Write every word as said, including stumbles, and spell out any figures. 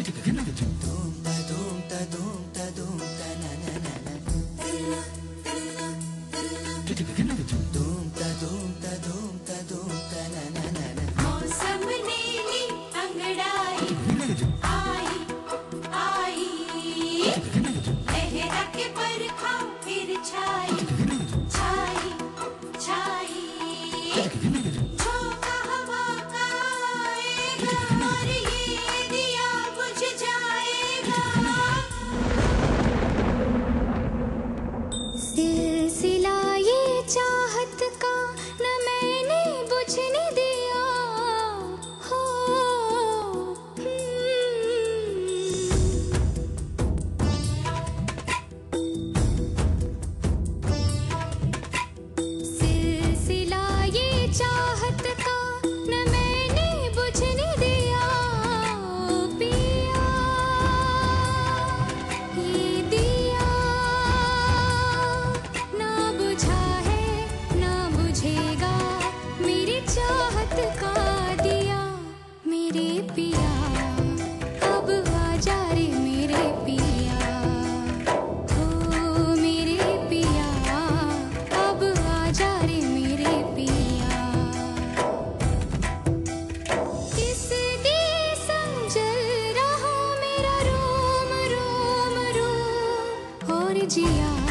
मौसम नीली अंगड़ाई आई आई, लहरा के बरखा फिर छाई छाई छाई, झोंका हवा का आएगा और ये दिया बुझ जाएगा। सिलसिला ये चाहत का न मैंने बुझने दिया हो, सिलसिला ये चाहत का न मैंने बुझने दिया। पिया ये दिया ना बुझा है ना बुझेगा, मेरी चाहत का दिया। मेरे पिया अब आजा रे मेरे पिया, हो मेरे पिया अब आजा रे मेरे पिया। किस दिए संजल रहा मेरा रोम रोम रोम, और जिया